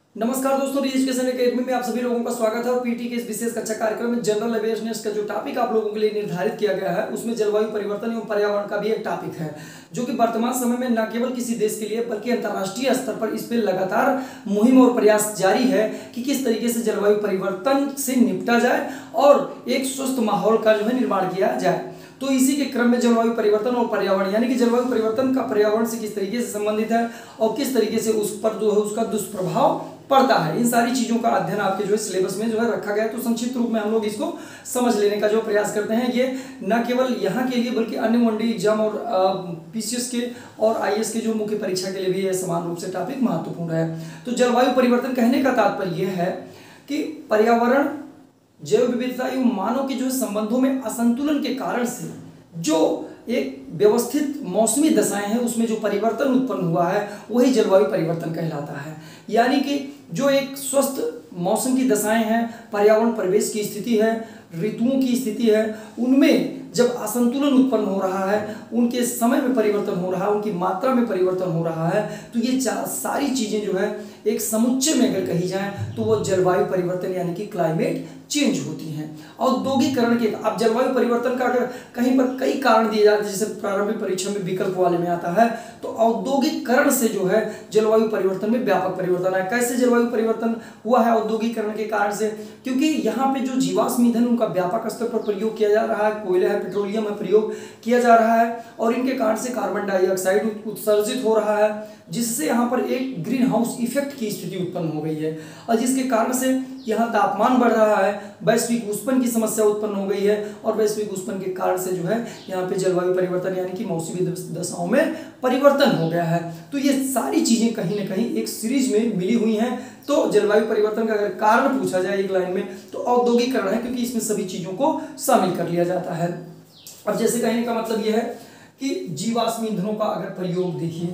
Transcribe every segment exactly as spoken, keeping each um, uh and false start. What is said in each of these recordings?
नमस्कार दोस्तों, education academy में आप सभी लोगों का स्वागत है। और पीटी के इस विशेष कक्षा कार्यक्रम में जनरल अवेयरनेस का जो टॉपिक आप लोगों के लिए निर्धारित किया गया है उसमें जलवायु परिवर्तन एवं पर्यावरण का भी एक टॉपिक है, जो कि वर्तमान समय में न केवल किसी देश के लिए बल्कि अंतर्राष्ट्रीय स्तर पर इस पर लगातार मुहिम और प्रयास जारी है कि किस तरीके से जलवायु परिवर्तन से निपटा जाए और एक स्वस्थ माहौल का जो है निर्माण किया जाए। तो इसी के क्रम में जलवायु परिवर्तन और पर्यावरण यानी कि जलवायु परिवर्तन का पर्यावरण से किस तरीके से संबंधित है और किस तरीके से उस पर जो है उसका दुष्प्रभाव पड़ता है, इन सारी चीजों का अध्ययन आपके जो है सिलेबस में जो है रखा गया है। तो संक्षिप्त रूप में हम लोग इसको समझ लेने का जो प्रयास करते हैं। ये न केवल यहाँ के लिए बल्कि अन्य वनडे एग्जाम और पीसीएस के और आईएएस के जो मुख्य परीक्षा के लिए भी ये समान रूप से टॉपिक महत्वपूर्ण है। तो जलवायु परिवर्तन कहने का तात्पर्य यह है कि पर्यावरण, जैव विविधता एवं मानव के जो है संबंधों में असंतुलन के कारण से जो एक व्यवस्थित मौसमी दशाएं हैं उसमें जो परिवर्तन उत्पन्न हुआ है वही जलवायु परिवर्तन कहलाता है। यानी कि जो एक स्वस्थ मौसम की दशाएं हैं, पर्यावरण परिवेश की स्थिति है, ऋतुओं की स्थिति है, उनमें जब असंतुलन उत्पन्न हो रहा है, उनके समय में परिवर्तन हो रहा है, उनकी मात्रा में परिवर्तन हो रहा है, तो ये सारी चीजें जो है एक समुच्चय में अगर कही जाए तो वो जलवायु परिवर्तन यानी कि क्लाइमेट चेंज होती हैं। औद्योगिकरण के अब जलवायु परिवर्तन का अगर कहीं पर कई कारण दिए जाते हैं, जैसे प्रारंभिक परीक्षा में विकल्प वाले में आता है, तो औद्योगिकरण से जो है जलवायु परिवर्तन में व्यापक परिवर्तन है। कैसे जलवायु परिवर्तन हुआ है औद्योगिकरण के कारण से? क्योंकि यहाँ पे जो जीवाश्म ईंधन उनका व्यापक स्तर पर प्रयोग किया जा रहा है, कोयला है, पेट्रोलियम है, प्रयोग किया जा रहा है और इनके कारण से कार्बन डाइऑक्साइड उत्सर्जित हो रहा है, जिससे यहाँ पर एक ग्रीन हाउस इफेक्ट की स्थिति उत्पन्न हो गई है और जिसके कारण से यहाँ तापमान बढ़ रहा है, वैश्विक उष्णन की समस्या उत्पन्न हो गई है और वैश्विक उष्णन के कारण से जो है यहाँ पे जलवायु परिवर्तन यानी कि मौसमी दशाओं में परिवर्तन हो गया है। तो ये सारी चीजें कहीं ना कहीं एक सीरीज में मिली हुई हैं। तो जलवायु परिवर्तन का अगर कारण पूछा जाए एक लाइन में तो औद्योगिकरण है, क्योंकि इसमें सभी चीजों को शामिल कर लिया जाता है। अब जैसे कहने का मतलब यह है कि जीवाश्म ईंधनों का अगर प्रयोग देखिए,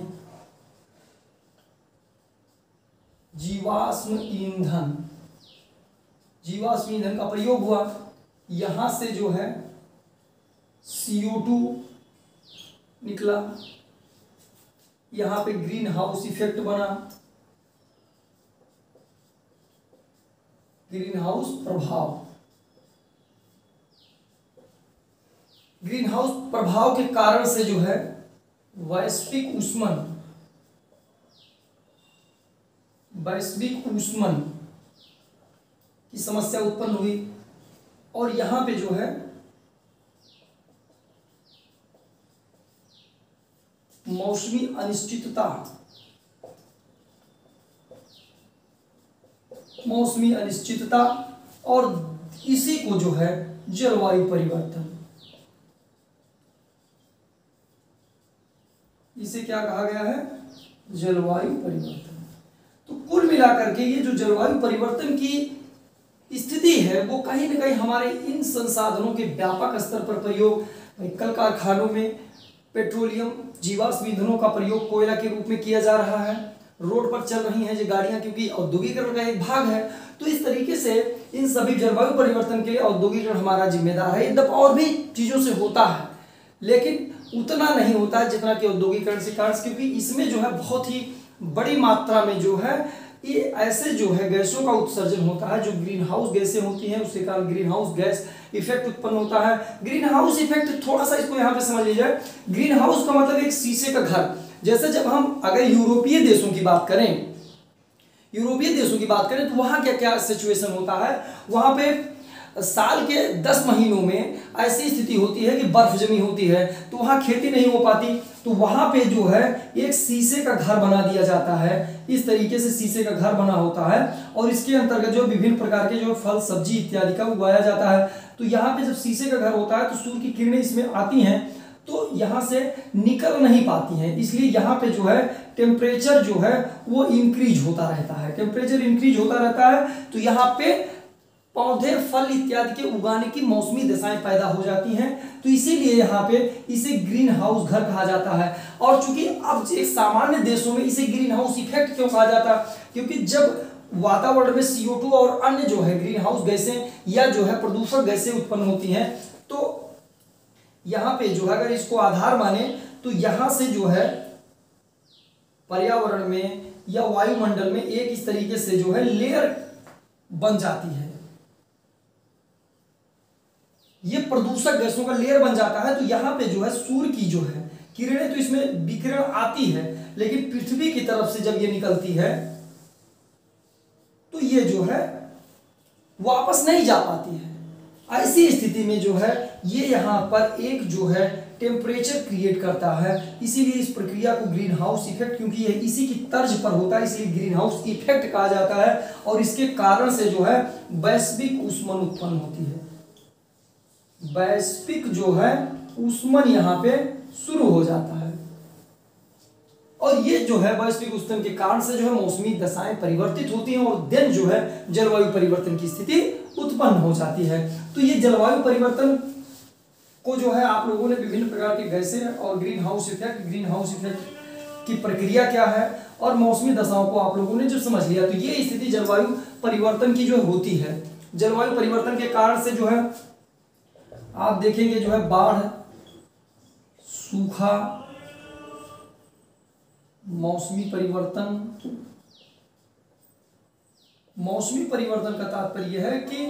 जीवाश्म ईंधन जीवाश्म ईंधन का प्रयोग हुआ, यहां से जो है सी ओ टू निकला, यहां पे ग्रीन हाउस इफेक्ट बना, ग्रीन हाउस प्रभाव। ग्रीन हाउस प्रभाव के कारण से जो है वैश्विक उष्णन वैश्विक उष्णन की समस्या उत्पन्न हुई और यहां पे जो है मौसमी अनिश्चितता मौसमी अनिश्चितता और इसी को जो है जलवायु परिवर्तन, इसे क्या कहा गया है? जलवायु परिवर्तन। तो कुल मिलाकर के ये जो जलवायु परिवर्तन की स्थिति है वो कहीं ना कहीं हमारे इन संसाधनों के व्यापक स्तर पर प्रयोग, कल कारखानों में पेट्रोलियम, जीवाश्म ईंधनों का प्रयोग कोयला के रूप में किया जा रहा है, रोड पर चल रही हैं जो गाड़ियां, क्योंकि औद्योगिकरण का एक भाग है। तो इस तरीके से इन सभी जलवायु परिवर्तन के लिए औद्योगिकरण हमारा जिम्मेदार है। यद्यपि और भी चीजों से होता है लेकिन उतना नहीं होता है जितना कि औद्योगिकरण से कारण, क्योंकि इसमें जो है बहुत ही बड़ी मात्रा में जो है ये ऐसे जो है गैसों का उत्सर्जन होता है जो ग्रीन हाउस गैसें होती हैं, उसके कारण ग्रीन हाउस गैस इफेक्ट उत्पन्न होता है। ग्रीन हाउस इफेक्ट थोड़ा सा इसको यहाँ पे समझ लीजिए। ग्रीन हाउस का मतलब एक शीशे का घर। जैसे जब हम अगर यूरोपीय देशों की बात करें यूरोपीय देशों की बात करें तो वहां क्या क्या सिचुएशन होता है, वहां पे साल के दस महीनों में ऐसी स्थिति होती है कि बर्फ जमी होती है, तो वहां खेती नहीं हो पाती, तो वहां पे जो है एक शीशे का घर बना दिया जाता है। इस तरीके से शीशे का घर बना होता है और इसके अंतर्गत जो विभिन्न प्रकार के जो फल सब्जी इत्यादि का उगाया जाता है। तो यहाँ पे जब शीशे का घर होता है तो सूर्य की किरणें इसमें आती हैं तो यहाँ से निकल नहीं पाती हैं, इसलिए यहाँ पे जो है टेम्परेचर जो है वो इंक्रीज होता रहता है। टेम्परेचर इंक्रीज होता रहता है तो यहाँ पे पौधे, फल इत्यादि के उगाने की मौसमी दशाएं पैदा हो जाती हैं। तो इसीलिए यहाँ पे इसे ग्रीन हाउस घर कहा जाता है। और चूंकि अब एक सामान्य देशों में इसे ग्रीन हाउस इफेक्ट क्यों कहा जाता है, क्योंकि जब वातावरण में सी ओ टू और अन्य जो है ग्रीन हाउस गैसें या जो है प्रदूषक गैसें उत्पन्न होती हैं, तो यहाँ पे जो है अगर इसको आधार माने तो यहाँ से जो है पर्यावरण में या वायुमंडल में एक इस तरीके से जो है लेयर बन जाती है, ये प्रदूषक गैसों का लेयर बन जाता है। तो यहां पे जो है सूर्य की जो है किरणें तो इसमें विकिरण आती है, लेकिन पृथ्वी की तरफ से जब ये निकलती है तो ये जो है वापस नहीं जा पाती है। ऐसी स्थिति में जो है ये यहाँ पर एक जो है टेम्परेचर क्रिएट करता है, इसीलिए इस प्रक्रिया को ग्रीन हाउस इफेक्ट, क्योंकि ये इसी की तर्ज पर होता है इसलिए ग्रीन हाउस इफेक्ट कहा जाता है। और इसके कारण से जो है वैश्विक ऊष्मन उत्पन्न होती है, वैश्विक जो है ऊष्मन यहाँ पे शुरू हो जाता है। और ये जो है वैश्विक ऊष्मन के कारण से जो है मौसमी दशाएं परिवर्तित होती हैं और देन जो है जलवायु परिवर्तन की स्थिति उत्पन्न हो जाती है। तो ये जलवायु परिवर्तन को जो है आप लोगों ने विभिन्न प्रकार के गैसें और green house effect, green house effect की प्रक्रिया क्या है और मौसमी दशाओं को आप लोगों ने जब समझ लिया, तो ये स्थिति जलवायु परिवर्तन की जो होती है। जलवायु परिवर्तन के कारण से जो है आप देखेंगे जो है बाढ़, सूखा, मौसमी परिवर्तन। मौसमी परिवर्तन का तात्पर्य है कि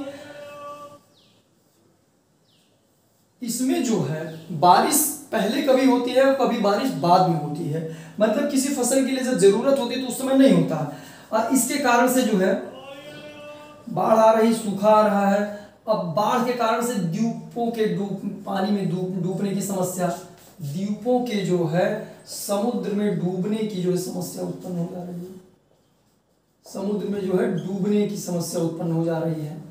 इसमें जो है बारिश पहले कभी होती है और कभी बारिश बाद में होती है, मतलब किसी फसल के लिए जब जरूरत होती है तो उस समय नहीं होता। और इसके कारण से जो है बाढ़ आ रही, सूखा आ रहा है। अब बाढ़ के कारण से द्वीपों के डूब पानी में डूब डूबने की समस्या, द्वीपों के जो है समुद्र में डूबने की जो है समस्या उत्पन्न हो जा रही है, समुद्र में जो है डूबने की समस्या उत्पन्न हो जा रही है।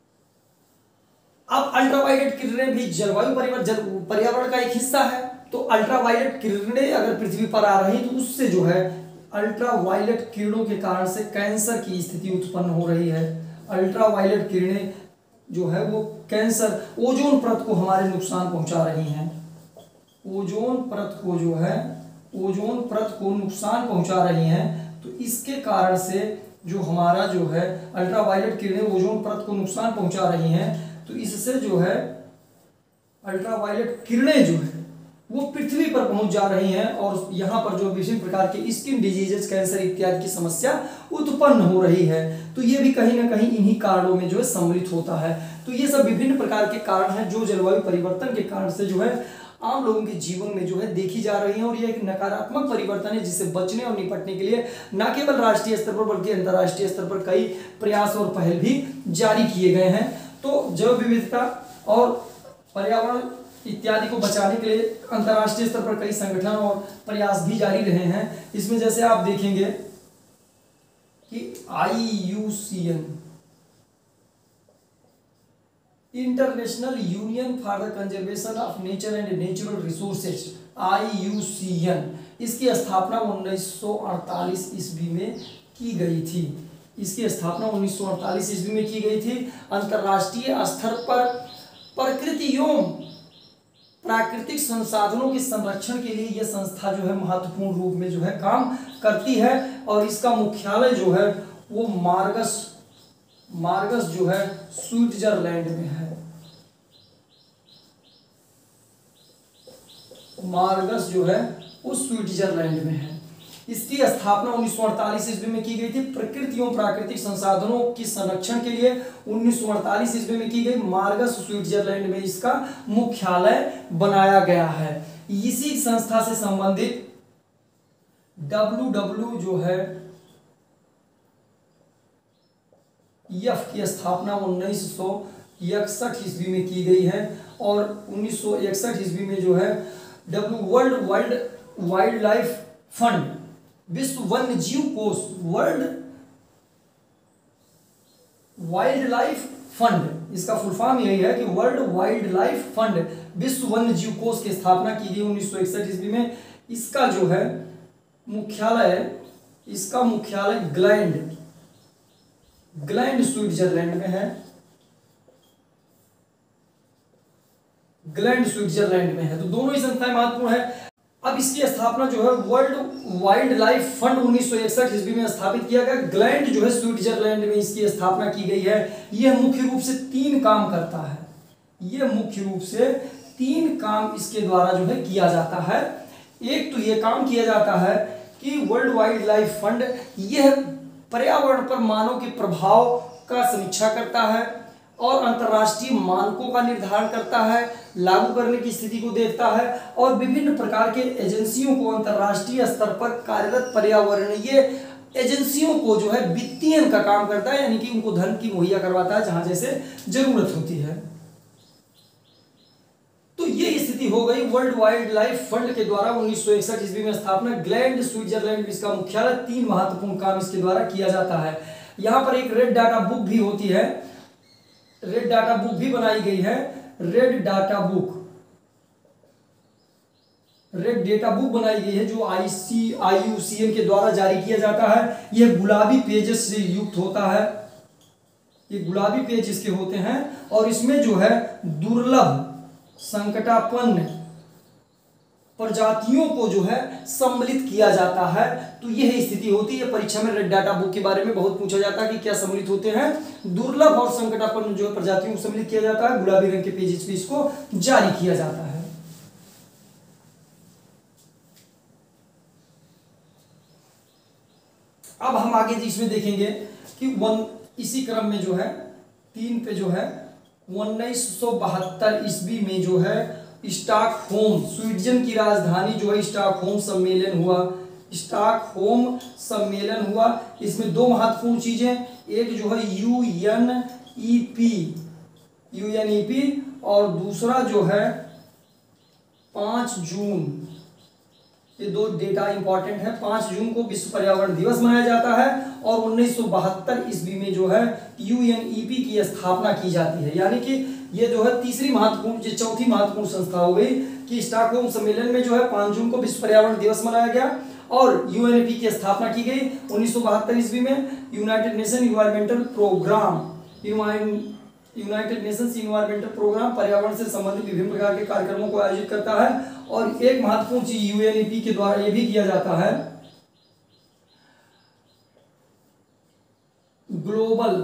अब अल्ट्रावायलेट किरणें भी जलवायु परिवर्तन पर्यावरण का एक हिस्सा है। तो अल्ट्रावायलेट किरणें अगर पृथ्वी पर आ रही तो उससे जो है अल्ट्रावायलेट किरणों के कारण से कैंसर की स्थिति उत्पन्न हो रही है। अल्ट्रावायलेट किरणें जो है वो कैंसर, ओजोन परत को हमारे नुकसान पहुंचा रही हैं, ओजोन परत को जो है ओजोन परत को नुकसान पहुंचा रही हैं। तो इसके कारण से जो हमारा जो है अल्ट्रावायलेट किरणें ओजोन परत को नुकसान पहुंचा रही हैं, तो इससे जो है अल्ट्रावायलेट किरणें जो है वो पृथ्वी पर पहुंच जा रही हैं और यहाँ पर जो विभिन्न प्रकार के स्किन डिजीजेस, कैंसर इत्यादि की समस्या उत्पन्न हो रही है। तो ये भी कहीं ना कहीं इन्हीं कारणों में जो है सम्मिलित होता है। तो ये सब विभिन्न प्रकार के कारण हैं जो जलवायु परिवर्तन के कारण से जो है आम लोगों के जीवन में जो है देखी जा रही है। और ये एक नकारात्मक परिवर्तन है जिससे बचने और निपटने के लिए न केवल राष्ट्रीय स्तर पर बल्कि अंतर्राष्ट्रीय स्तर पर कई प्रयास और पहल भी जारी किए गए हैं। तो जैव विविधता और पर्यावरण इत्यादि को बचाने के लिए अंतर्राष्ट्रीय स्तर पर कई संगठन और प्रयास भी जारी रहे हैं। इसमें जैसे आप देखेंगे कि I U C N, international union for the conservation of nature and natural resources, I U C N, इसकी स्थापना उन्नीस सौ अड़तालीस ईस्वी में की गई थी। इसकी स्थापना उन्नीस सौ अड़तालीस ईस्वी में की गई थी। अंतर्राष्ट्रीय स्तर पर प्रकृति एवं प्राकृतिक संसाधनों के संरक्षण के लिए यह संस्था जो है महत्वपूर्ण रूप में जो है काम करती है और इसका मुख्यालय जो है वो मार्गस मार्गस जो है स्विट्जरलैंड में है। मार्गस जो है वो स्विट्जरलैंड में है। इसकी स्थापना उन्नीस सौ अड़तालीस ईस्वी में की गई थी। प्रकृति एवं प्राकृतिक संसाधनों के संरक्षण के लिए उन्नीस सौ अड़तालीस ईस्वी में की गई। मार्गस स्विट्जरलैंड में इसका मुख्यालय बनाया गया है। इसी संस्था से संबंधित डब्ल्यू डब्ल्यू जो है एफ की स्थापना उन्नीस सौ इकसठ ईस्वी में की गई है और उन्नीस सौ इकसठ ईस्वी में जो है W world wild wild life fund, विश्व वन्य जीव कोष, वर्ल्ड वाइल्ड लाइफ फंड, इसका फुल फॉर्म यही है कि वर्ल्ड वाइल्ड लाइफ फंड, विश्व वन्य जीव कोष की स्थापना की गई उन्नीस सौ इकसठ ईस्वी में। इसका जो है मुख्यालय इसका मुख्यालय ग्लैंड ग्लैंड स्विट्जरलैंड में है। ग्लैंड स्विट्जरलैंड में है। तो दोनों ही संस्थाएं महत्वपूर्ण है। अब इसकी स्थापना जो है वर्ल्ड वाइल्ड लाइफ फंड उन्नीस सौ इकसठ ईस्वी में स्थापित किया गया। ग्लैंड जो है स्विट्जरलैंड में इसकी स्थापना की गई है। यह मुख्य रूप से तीन काम करता है। यह मुख्य रूप से तीन काम इसके द्वारा जो है किया जाता है। एक तो यह काम किया जाता है कि वर्ल्ड वाइल्ड लाइफ फंड यह पर्यावरण पर मानव के प्रभाव का समीक्षा करता है और अंतर्राष्ट्रीय मानकों का निर्धारण करता है, लागू करने की स्थिति को देखता है और विभिन्न प्रकार के एजेंसियों को अंतर्राष्ट्रीय स्तर पर कार्यरत पर्यावरणीय एजेंसियों को जो है वित्तीयन का काम करता है, यानी कि उनको धन की मुहैया करवाता है जहां जैसे जरूरत होती है। तो ये स्थिति हो गई वर्ल्ड वाइल्ड लाइफ फंड के द्वारा उन्नीस सौ इकसठ ईस्वी में स्थापना, ग्लैंड स्विट्जरलैंड इसका मुख्यालय। तीन महत्वपूर्ण काम इसके द्वारा किया जाता है। यहां पर एक रेड डाटा बुक भी होती है, रेड डाटा बुक भी बनाई गई है। Red data book red data book बनाई गई है जो आईसी आईयूसीएन के द्वारा जारी किया जाता है। यह गुलाबी पेजेस से युक्त होता है, ये गुलाबी पेज इसके होते हैं और इसमें जो है दुर्लभ संकटापन्न प्रजातियों को जो है सम्मिलित किया जाता है। तो यह स्थिति होती है। परीक्षा में रेड डाटा बुक के बारे में बहुत पूछा जाता है कि क्या सम्मिलित होते हैं। दुर्लभ और संकटापन्न जो है प्रजातियों को सम्मिलित किया जाता है, गुलाबी रंग के पेजेस पे इसको जारी किया जाता है। अब हम आगे इसमें देखेंगे कि वन इसी क्रम में जो है तीन पे जो है उन्नीस सौ बहत्तर ईस्वी में जो है स्टॉकहोम, स्वीडन की राजधानी जो है स्टॉकहोम सम्मेलन हुआ। स्टॉकहोम सम्मेलन हुआ। इसमें दो महत्वपूर्ण चीजें, एक जो है यूएनईपी यूएनईपी और दूसरा जो है पाँच जून। ये दो डेटा इंपॉर्टेंट है। पाँच जून को विश्व पर्यावरण दिवस मनाया जाता है और उन्नीस सौ बहत्तर ईस्वी में जो है यूएनईपी की स्थापना की जाती है। यानी कि ये जो है तीसरी महत्वपूर्ण, चौथी महत्वपूर्ण संस्था हो गई कि स्टॉकहोम सम्मेलन में जो है पाँच जून को विश्व पर्यावरण दिवस मनाया गया और यूएनईपी की स्थापना की गई। उन्नीस सौ बहत्तर ईस्वी में united nation environmental programme united nations environmental programme पर्यावरण से संबंधित विभिन्न प्रकार के कार्यक्रमों को आयोजित करता है। और एक महत्वपूर्ण चीज यूएनईपी के द्वारा यह भी किया जाता है, ग्लोबल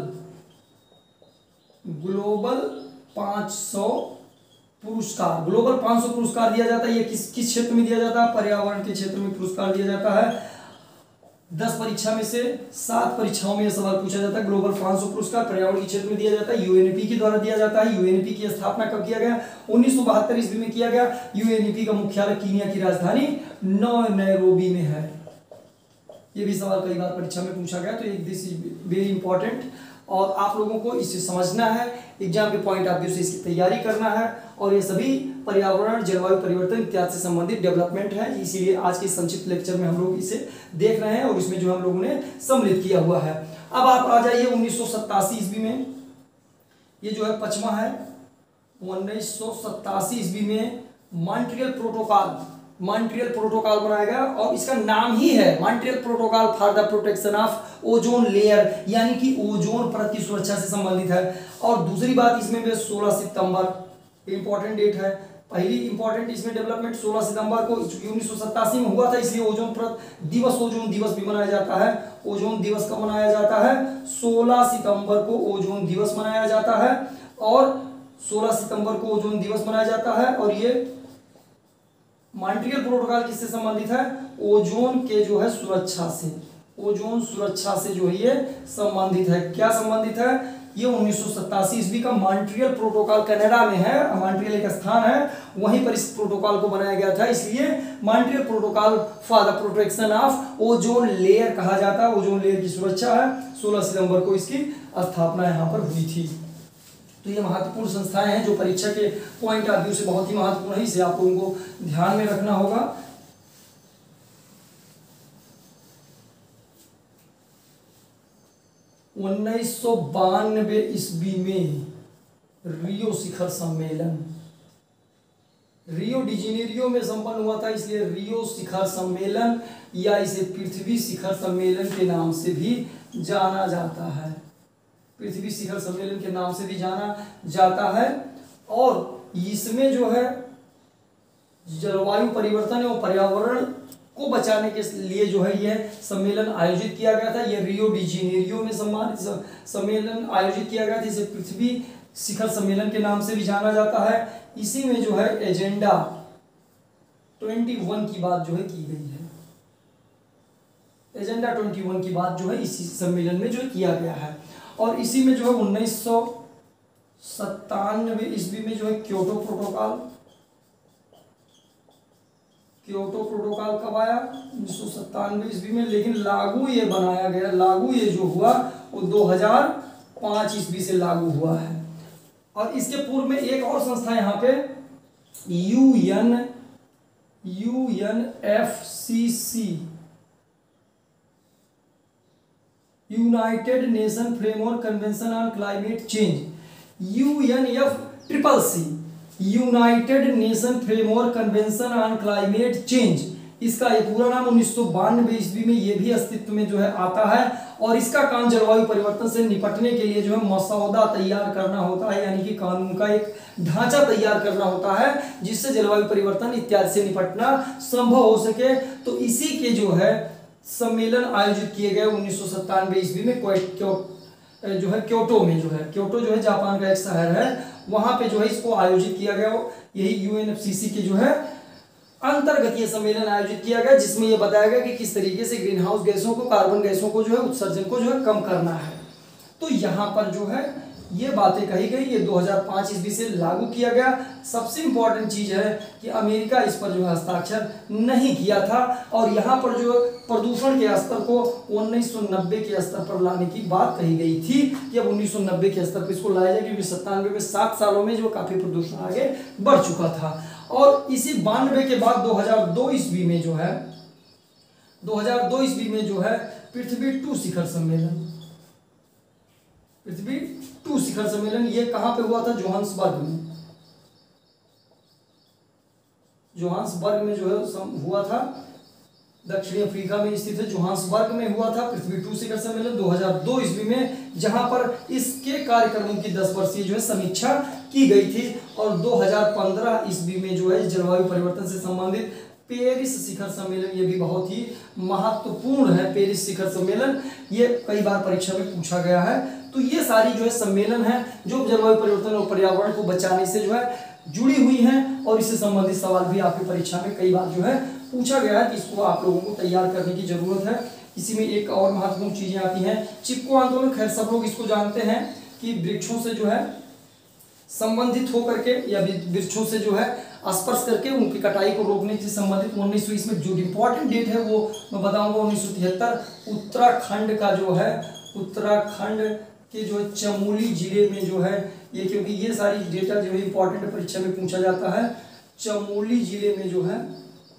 ग्लोबल पाँच सौ पुरस्कार ग्लोबल पाँच सौ पुरस्कार दिया जाता है। ये किस किस क्षेत्र में दिया जाता है? पर्यावरण के क्षेत्र में पुरस्कार दिया जाता है। दस परीक्षा में से सात परीक्षाओं में यह सवाल पूछा जाता है। ग्लोबल पाँच सौ पुरस्कार पर्यावरण के क्षेत्र में दिया जाता है, यूएनईपी के द्वारा दिया जाता है। यूएनईपी की स्थापना कब किया गया? उन्नीस सौ बहत्तर ईस्वी में किया गया। यूएनईपी का मुख्यालय कीनिया की राजधानी नैरोबी में है। ये भी सवाल कई बार परीक्षा में पूछा गया, तो एक दिस इज वेरी इंपॉर्टेंट और आप लोगों को इसे समझना है। एग्जाम के पॉइंट ऑफ व्यू से इसकी तैयारी करना है और ये सभी पर्यावरण, जलवायु परिवर्तन इत्यादि से संबंधित डेवलपमेंट है। इसीलिए आज के संक्षिप्त लेक्चर में हम लोग इसे देख रहे हैं और इसमें जो हम लोगों ने सम्मिलित किया हुआ है। अब आप आ जाइए उन्नीस सौ सत्तासी ईस्वी में। ये जो है पचमा है। उन्नीस सौ सत्तासी ईस्वी में मॉन्ट्रियल प्रोटोकॉल मॉन्ट्रियल प्रोटोकॉल बनाया गया और इसका नाम ही है Montreal protocol for the protection of ozone layer, यानी कि ओजोन परत की सुरक्षा से संबंधित है। और दूसरी बात इसमें भी सोलह सितंबर इंपॉर्टेंट डेट है। पहली इंपॉर्टेंट इसमें डेवलपमेंट सोलह सितंबर को उन्नीस सौ सत्तासी में हुआ था, इसलिए ओजोन परत दिवस ओजोन दिवस भी मनाया जाता है। ओजोन दिवस कब मनाया जाता है? सोलह सितंबर को ओजोन दिवस मनाया जाता है और सोलह सितंबर को ओजोन दिवस मनाया जाता है। और ये मॉन्ट्रियल प्रोटोकॉल किससे संबंधित है? ओजोन के जो है सुरक्षा से, ओजोन सुरक्षा से जो है ये संबंधित है। क्या संबंधित है? ये उन्नीस सौ सत्तासी ईस्वी का मॉन्ट्रियल प्रोटोकॉल कनाडा में है। मॉन्ट्रियल एक स्थान है, वहीं पर इस प्रोटोकॉल को बनाया गया था, इसलिए Montreal protocol for the protection of ozone layer कहा जाता है। ओजोन लेयर की सुरक्षा है। सोलह सितंबर को इसकी स्थापना यहाँ पर हुई थी। तो ये महत्वपूर्ण संस्थाएं हैं जो परीक्षा के पॉइंट ऑफ व्यू से बहुत ही महत्वपूर्ण है। इसे आप लोगों को ध्यान में रखना होगा। उन्नीस सौ बानवे ईस्वी में रियो शिखर सम्मेलन रियो डी जेनेरियो में संपन्न हुआ था, इसलिए रियो शिखर सम्मेलन या इसे पृथ्वी शिखर सम्मेलन के नाम से भी जाना जाता है। पृथ्वी शिखर सम्मेलन के नाम से भी जाना जाता है। और इसमें जो है जलवायु परिवर्तन एवं पर्यावरण को बचाने के लिए जो है यह सम्मेलन आयोजित किया गया था। यह रियो डी जेनेरियो में सम्मानित सम्मेलन आयोजित किया गया था। इसे पृथ्वी शिखर सम्मेलन के नाम से भी जाना जाता है। इसी में जो है एजेंडा इक्कीस की बात जो है की गई है। एजेंडा इक्कीस की बात जो है इसी सम्मेलन में जो किया गया है। और इसी में जो है उन्नीस सौ सत्तानवे ईस्वी में जो है क्योटो प्रोटोकॉल, क्योटो प्रोटोकॉल कब आया? उन्नीस सौ सत्तानवे ईस्वी में, लेकिन लागू ये बनाया गया, लागू ये जो हुआ वो दो हज़ार पाँच ईस्वी से लागू हुआ है। और इसके पूर्व में एक और संस्था यहाँ पे UN UNFCC, united nation framework convention on climate change, UNF triple C, united nation framework convention on climate change, इसका ये पूरा नाम उन्नीस सौ बानवे ईस्वी में ये भी अस्तित्व में जो है आता है। और इसका काम जलवायु परिवर्तन से निपटने के लिए जो है मसौदा तैयार करना होता है, यानी कि कानून का एक ढांचा तैयार करना होता है जिससे जलवायु परिवर्तन इत्यादि से निपटना संभव हो सके। तो इसी के जो है सम्मेलन आयोजित किए गए उन्नीस सौ सत्तानवे ईस्वी में क्यो जो है क्योटो में, जो है क्योटो जो है जापान का एक शहर है, वहां पे जो है इसको आयोजित किया गया। यही यूएनएफसीसी के जो है अंतर्गत ये सम्मेलन आयोजित किया गया, जिसमें यह बताया गया कि किस तरीके से ग्रीन हाउस गैसों को, कार्बन गैसों को जो है उत्सर्जन को जो है कम करना है। तो यहाँ पर जो है ये बातें कही गई, ये दो हज़ार पाँच ईस्वी से लागू किया गया। सबसे इंपॉर्टेंट चीज है कि अमेरिका इस पर जो है हस्ताक्षर नहीं किया था। और यहाँ पर जो प्रदूषण के स्तर को उन्नीस सौ नब्बे के स्तर पर लाने की बात कही गई थी कि अब उन्नीस सौ नब्बे के स्तर पर इसको लाया जाए, क्योंकि सत्तानवे में सात सालों में जो काफी प्रदूषण आगे बढ़ चुका था। और इसी बानवे के बाद दो हज़ार दो ईस्वी में जो है दो हज़ार दो ईस्वी में जो है पृथ्वी टू शिखर सम्मेलन, पृथ्वी टू शिखर सम्मेलन ये कहां पे हुआ था? जोहान्सबर्ग में, जोहान्सबर्ग में जो है हुआ था, दक्षिणी अफ्रीका में स्थित है, जोहान्सबर्ग में हुआ था पृथ्वी टू शिखर सम्मेलन दो हज़ार दो ईस्वी में, जहां पर इसके कार्यक्रमों की दस वर्षीय जो है समीक्षा की गई थी। और दो हज़ार पंद्रह ईस्वी में जो है जलवायु परिवर्तन से संबंधित पेरिस शिखर सम्मेलन, ये भी बहुत ही महत्वपूर्ण है। पेरिस शिखर सम्मेलन ये कई बार परीक्षा में पूछा गया है। तो ये सारी जो है सम्मेलन है जो जलवायु परिवर्तन और पर्यावरण को बचाने से जो है जुड़ी हुई हैं, और इससे संबंधित सवाल भी आपकी परीक्षा में कई बार जो है पूछा गया है, कि इसको आप लोगों को तैयार करने की जरूरत है। इसी में एक और महत्वपूर्ण चीजें आती हैं, चिपको आंदोलन। खैर सब लोग इसको जानते हैं कि वृक्षों से जो है संबंधित होकर के या वृक्षों से जो है स्पर्श करके उनकी कटाई को रोकने से संबंधित उन्नीस सौ इसमें जो इम्पोर्टेंट डेट है वो मैं बताऊंगा उन्नीस सौ तिहत्तर। उत्तराखंड का जो है उत्तराखंड के जो चमोली जिले में जो है ये, क्योंकि ये सारी डेटा जो है इंपॉर्टेंट परीक्षा में पूछा जाता है। चमोली जिले में जो है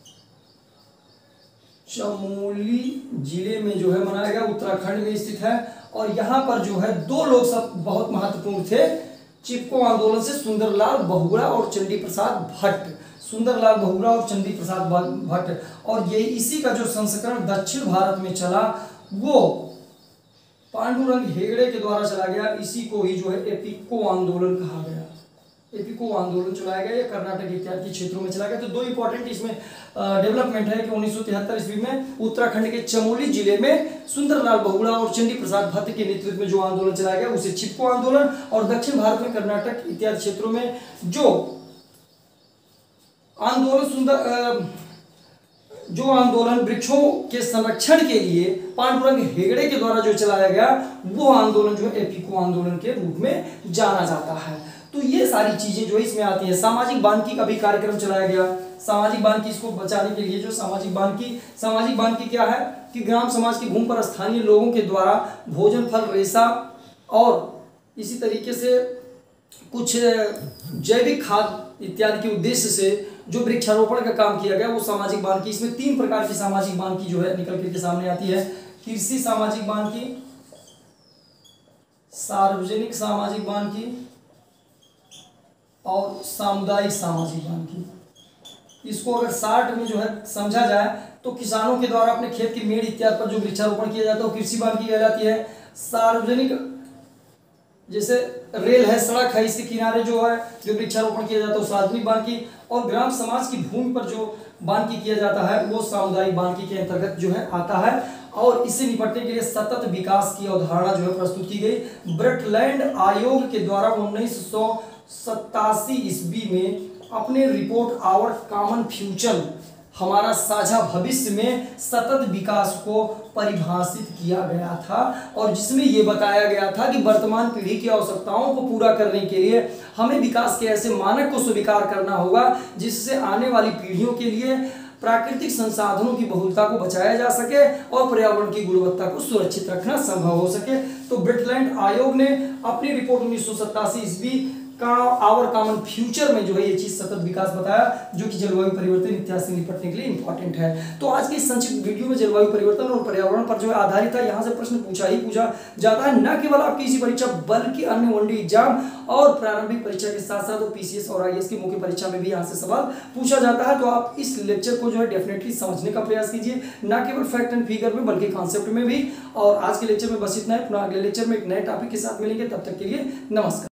चमोली जिले में जो है मनाया गया, उत्तराखंड में स्थित है। और यहाँ पर जो है दो लोग सब बहुत महत्वपूर्ण थे चिपको आंदोलन से, सुंदरलाल बहुगुणा और चंडी प्रसाद भट्ट, सुंदरलाल बहुगुणा और चंडी प्रसाद भट्ट। और ये इसी का जो संस्करण दक्षिण भारत में चला वो पांडुरंग हेगड़े के द्वारा चला गया। इसी को ही जो है एपिको आंदोलन कहा गया, एपिको आंदोलन चलाया गया, कर्नाटक इत्यादि के क्षेत्रों में चला गया। तो दो इंपॉर्टेंट इसमें डेवलपमेंट है कि उन्नीस सौ तिहत्तर ईस्वी में उत्तराखंड के चमोली जिले में सुंदरलाल बहुगुणा और चंडी प्रसाद भट्ट के नेतृत्व में जो आंदोलन चलाया गया उसे चिपको आंदोलन, और दक्षिण भारत में कर्नाटक इत्यादि क्षेत्रों में जो आंदोलन सुंदर जो आंदोलन वृक्षों के संरक्षण के लिए पांडुरंग हेगड़े के द्वारा जो चलाया गया वो आंदोलन जो है एपिको आंदोलन के रूप में जाना जाता है। तो ये सारी चीजें जो इसमें आती हैं। सामाजिक बानकी का भी कार्यक्रम चलाया गया। सामाजिक बानकी इसको बचाने के लिए जो सामाजिक बानकी सामाजिक बानकी क्या है कि ग्राम समाज की भूमि पर स्थानीय लोगों के द्वारा भोजन, फल, रेशा और इसी तरीके से कुछ जैविक खाद इत्यादि के उद्देश्य से जो वृक्षारोपण का काम किया गया वो सामाजिक बानकी। इसमें तीन प्रकार की सामाजिक बानकी जो है निकल करके सामने आती है। कृषि सामाजिक बानकी, सार्वजनिक सामाजिक बानकी और सामुदायिक सामाजिक बानकी। इसको अगर शार्ट में जो है समझा जाए तो किसानों के द्वारा अपने खेत की मेड़ इत्यादि पर जो वृक्षारोपण किया जाता है वो कृषि बानकी कहलाती है। सार्वजनिक जैसे रेल है, सड़क है, इसके किनारे जो है जो वृक्षारोपण किया जाता है वो सार्वजनिक बानकी। और ग्राम समाज की भूमि पर जो बानकी किया जाता है वो सामुदायिक बानकी के अंतर्गत जो है आता है। और इससे निपटने के लिए सतत विकास की अवधारणा जो है प्रस्तुत की गई। ब्रटलैंड आयोग के द्वारा उन्नीस सौ सत्तासी ईस्वी में अपने रिपोर्ट आवर कॉमन फ्यूचर हमारा साझा भविष्य में सतत विकास को परिभाषित किया गया था और जिसमें यह बताया गया था कि वर्तमान पीढ़ी की आवश्यकताओं को पूरा करने के लिए हमें विकास के ऐसे मानक को स्वीकार करना होगा जिससे आने वाली पीढ़ियों के लिए प्राकृतिक संसाधनों की बहुलता को बचाया जा सके और पर्यावरण की गुणवत्ता को सुरक्षित रखना संभव हो सके। तो ब्रिटलैंड आयोग ने अपनी रिपोर्ट उन्नीस सौ सत्तासी ईस्वी का आवर कॉमन फ्यूचर में जो है ये चीज सतत विकास बताया, जो कि जलवायु परिवर्तन इत्यादि से निपटने के लिए इंपॉर्टेंट है। तो आज के इस संक्षिप्त वीडियो में जलवायु परिवर्तन और पर्यावरण पर जो है आधारित है, यहाँ से प्रश्न पूछा ही पूछा जाता है, न केवल आपकी इसी परीक्षा बल्कि अन्य वनडे एग्जाम और प्रारंभिक परीक्षा के साथ साथ पीसीएस और आईएएस की मुख्य परीक्षा में भी यहाँ से सवाल पूछा जाता है। तो आप इस लेक्चर को जो है डेफिनेटली समझने का प्रयास कीजिए, न केवल फैक्ट एंड फिगर में बल्कि कॉन्सेप्ट में भी। और आज के लेक्चर में बस इतना है, पुनः अगले लेक्चर में एक नए टॉपिक के साथ मिलेंगे, तब तक के लिए नमस्कार।